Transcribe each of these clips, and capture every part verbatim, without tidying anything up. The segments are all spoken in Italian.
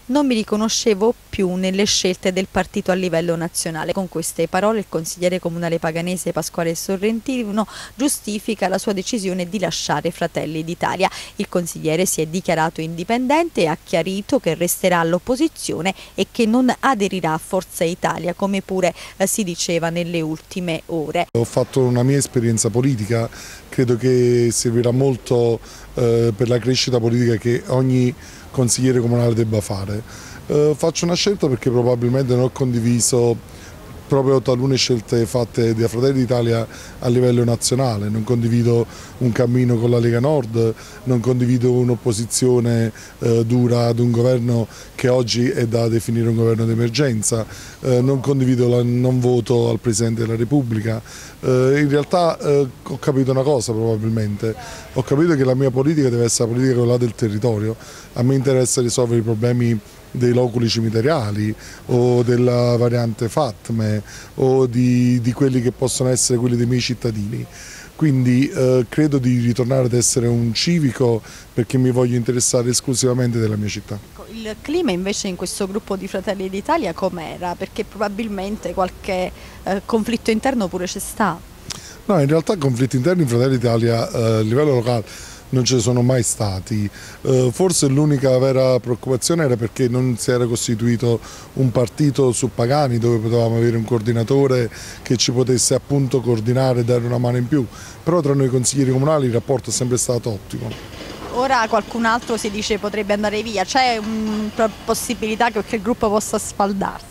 Non mi riconoscevo più nelle scelte del partito a livello nazionale. Con queste parole il consigliere comunale paganese Pasquale Sorrentino giustifica la sua decisione di lasciare Fratelli d'Italia. Il consigliere si è dichiarato indipendente e ha chiarito che resterà all'opposizione e che non aderirà a Forza Italia, come pure eh, si diceva nelle ultime ore. Ho fatto una mia esperienza politica, credo che servirà molto eh, per la crescita politica che ogni consigliere comunale debba fare. Eh, faccio una scelta perché probabilmente non ho condiviso proprio talune scelte fatte da Fratelli d'Italia a livello nazionale. Non condivido un cammino con la Lega Nord, non condivido un'opposizione eh, dura ad un governo che oggi è da definire un governo d'emergenza, eh, non condivido il non voto al Presidente della Repubblica. Eh, in realtà eh, ho capito una cosa probabilmente, ho capito che la mia politica deve essere la politica quella del territorio. A me interessa risolvere i problemi dei loculi cimiteriali o della variante Fatme o di, di quelli che possono essere quelli dei miei cittadini. Quindi eh, credo di ritornare ad essere un civico perché mi voglio interessare esclusivamente della mia città. Il clima invece in questo gruppo di Fratelli d'Italia com'era? Perché probabilmente qualche eh, conflitto interno pure c'è stato. No, in realtà conflitti interni in Fratelli d'Italia eh, a livello locale non ci sono mai stati. Eh, forse l'unica vera preoccupazione era perché non si era costituito un partito su Pagani dove potevamo avere un coordinatore che ci potesse appunto coordinare e dare una mano in più, però tra noi consiglieri comunali il rapporto è sempre stato ottimo. Ora qualcun altro si dice potrebbe andare via, c'è una possibilità che il gruppo possa sfaldarsi?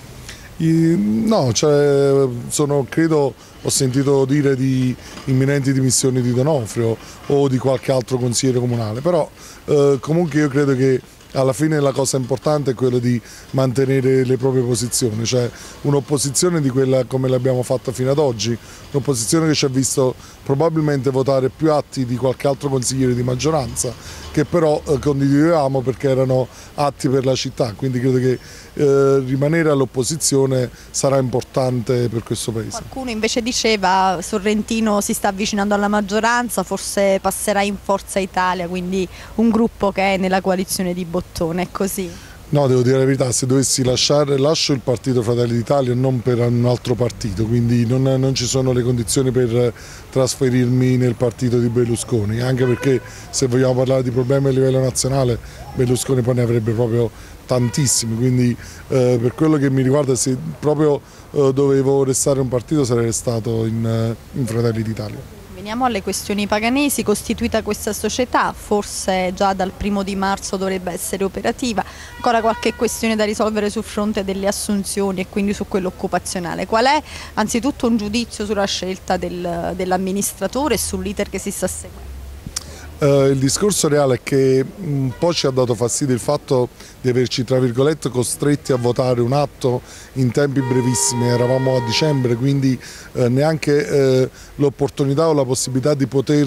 No, cioè, sono, credo, ho sentito dire di imminenti dimissioni di D'Onofrio o di qualche altro consigliere comunale, però eh, comunque io credo che alla fine la cosa importante è quella di mantenere le proprie posizioni, cioè un'opposizione di quella come l'abbiamo fatta fino ad oggi, un'opposizione che ci ha visto probabilmente votare più atti di qualche altro consigliere di maggioranza, che però eh, condividevamo perché erano atti per la città, quindi credo che eh, rimanere all'opposizione sarà importante per questo Paese. Qualcuno invece diceva Sorrentino si sta avvicinando alla maggioranza, forse passerà in Forza Italia, quindi un gruppo che è nella coalizione di Bottone, è così? No, devo dire la verità, se dovessi lasciare, lascio il partito Fratelli d'Italia non per un altro partito, quindi non, non ci sono le condizioni per trasferirmi nel partito di Berlusconi, anche perché se vogliamo parlare di problemi a livello nazionale Berlusconi poi ne avrebbe proprio tantissimi, quindi eh, per quello che mi riguarda se proprio eh, dovevo restare un partito sarei restato in, in Fratelli d'Italia. Veniamo alle questioni paganesi. Costituita questa società, forse già dal primo di marzo dovrebbe essere operativa, ancora qualche questione da risolvere sul fronte delle assunzioni e quindi su quello occupazionale. Qual è anzitutto un giudizio sulla scelta del, dell'amministratore e sull'iter che si sta seguendo? Uh, il discorso reale è che un po' ci ha dato fastidio il fatto di averci tra virgolette costretti a votare un atto in tempi brevissimi, eravamo a dicembre, quindi uh, neanche uh, l'opportunità o la possibilità di poter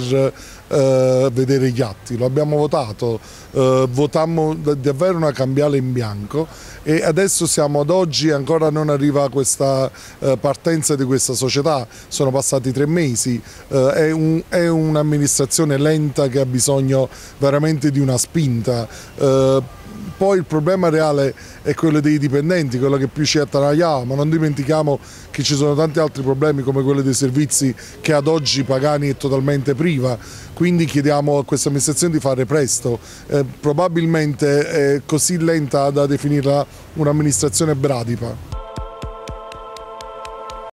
uh, vedere gli atti. Lo abbiamo votato, uh, votammo davvero una cambiale in bianco e adesso siamo ad oggi e ancora non arriva questa uh, partenza di questa società, sono passati tre mesi, uh, è, un, è un'amministrazione lenta che ha bisogno veramente di una spinta. Eh, poi il problema reale è quello dei dipendenti, quello che più ci attanagliava, ma non dimentichiamo che ci sono tanti altri problemi come quello dei servizi che ad oggi Pagani è totalmente priva, quindi chiediamo a questa amministrazione di fare presto, eh, probabilmente è così lenta da definirla un'amministrazione bradipa.